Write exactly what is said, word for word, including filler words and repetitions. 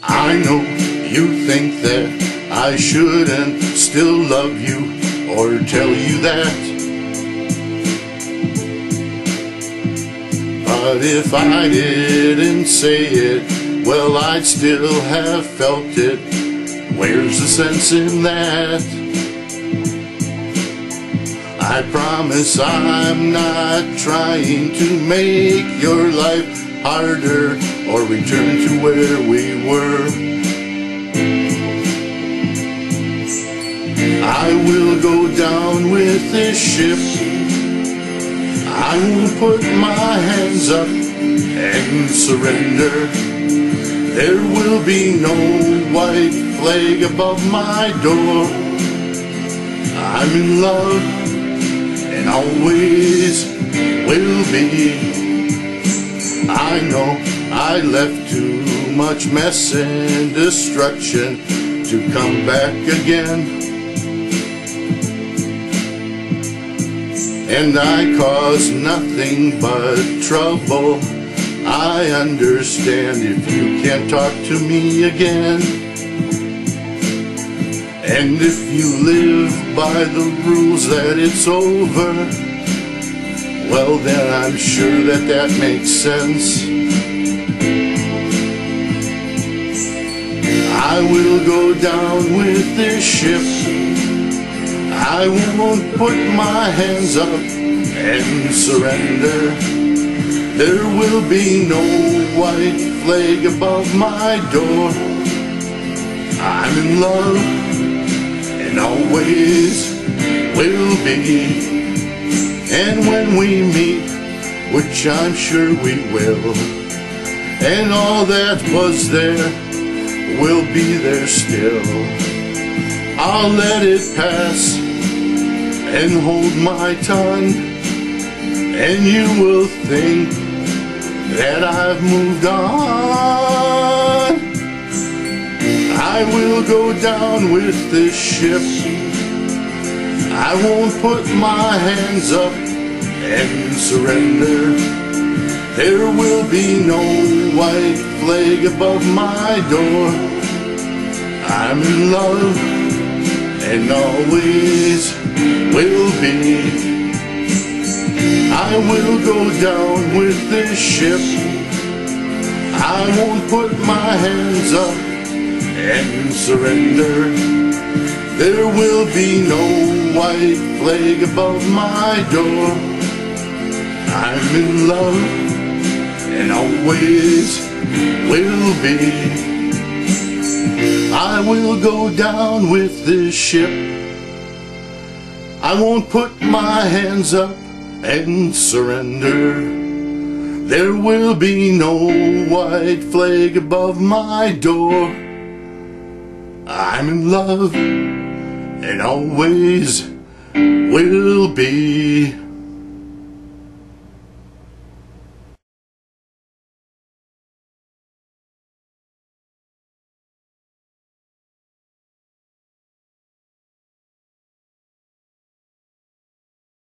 I know you think that I shouldn't still love you or tell you that, but if I didn't say it, well, I'd still have felt it. Where's the sense in that? I promise I'm not trying to make your life harder or return to where we were. I will go down with this ship. I won't put my hands up and surrender. There will be no white flag above my door. I'm in love and always will be. I know I left too much mess and destruction to come back again, and I caused nothing but trouble. I understand if you can't talk to me again, and if you live by the rules that it's over, well then I'm sure that that makes sense. I will go down with this ship. I won't put my hands up and surrender. There will be no white flag above my door. I'm in love and always will be. And when we meet, which I'm sure we will, and all that was there will be there still, I'll let it pass and hold my tongue, and you will think that I've moved on. I will go down with this ship. I won't put my hands up and surrender. There will be no white flag above my door. I'm in love and always will be. I will go down with this ship. I won't put my hands up and surrender. There will be no white flag above my door. I'm in love and always will be. I will go down with this ship. I won't put my hands up and surrender. There will be no white flag above my door. I'm in love and always will be.